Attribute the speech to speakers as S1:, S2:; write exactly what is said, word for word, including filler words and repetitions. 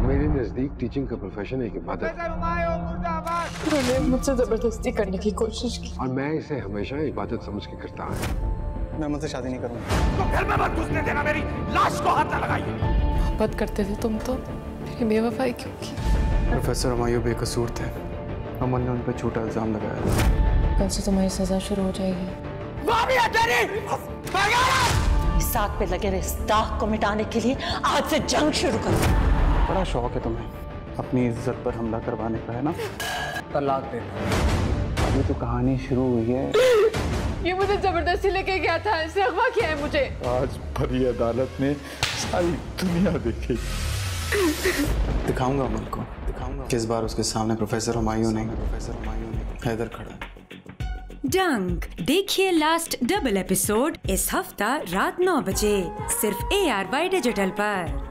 S1: मेरे नजदीक टीचिंग का प्रोफेशन एक इबादत है।
S2: उन्होंने मुझसे जबरदस्ती करने की कोशिश की
S1: और मैं इसे हमेशा इबादत समझ के करता हूँ।
S3: मैं मुझसे शादी नहीं करूँगा।
S4: तो घर में मत घुसने देना, मेरी लाश को हाथ न लगाइए।
S2: मोहब्बत करते थे तुम तो मेरी बेवफाई क्यों की?
S3: प्रोफेसर हुमायूं बेकसूर थे, अमन ने उन पर झूठा इल्जाम लगाया।
S2: कल से तुम्हारी सजा शुरू हो जाएगी।
S5: इस साथ पे लगे इस दाग को मिटाने के लिए आज से जंग शुरू करो।
S3: बड़ा शौक है तुम्हें अपनी इज्जत पर हमला करवाने का, है ना? तलाक दे दो। अभी तो कहानी शुरू हुई है।
S2: ये मुझे जबरदस्ती लेके गया था, इसने अगवा किया है मुझे।
S6: आज भरी अदालत में सारी दुनिया देखेगी।
S3: दिखाऊंगा अमन को, दिखाऊंगा किस बार उसके सामने प्रोफेसर हुमायूं नहीं, प्रोफेसर हुमायूं नहीं हैदर खड़ा।
S7: डंक देखिए लास्ट डबल एपिसोड इस हफ्ता रात नौ बजे सिर्फ ए आर वाई डिजिटल पर।